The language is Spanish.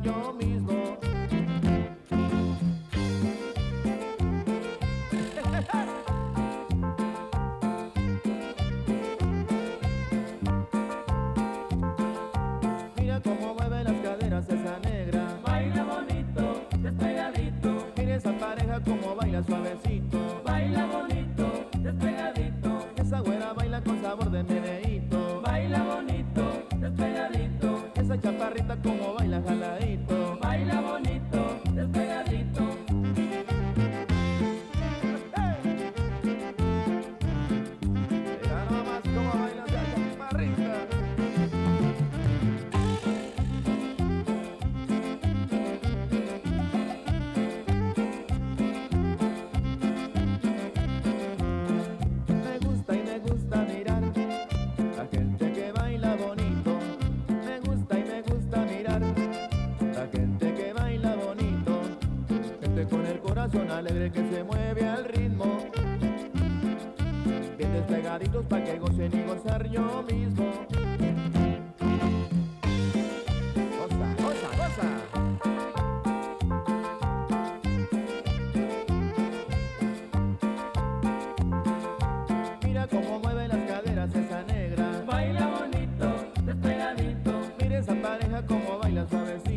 yo mismo. Mira cómo mueve las caderas esa negra. Baila bonito, despegadito. Mira esa pareja como baila suavecito. Baila bonito, despegadito. Esa güera baila con sabor de meneíto. Baila bonito, despegadito. Esa chaparrita como baila jaladito. Baila bonito, despegadito. Mira nomás cómo baila esa chaparrita. Me gusta mirar la gente que baila bonito. Me gusta y me gusta mirar la gente que baila bonito. Gente con el corazón alegre que se mueve al ritmo. Bien despegaditos pa' que gocen y gozar yo mismo. Goza, goza, goza. Mira cómo mueve las caderas esa negra. Baila bonito, despegadito. Mira esa pareja como baila suavecito.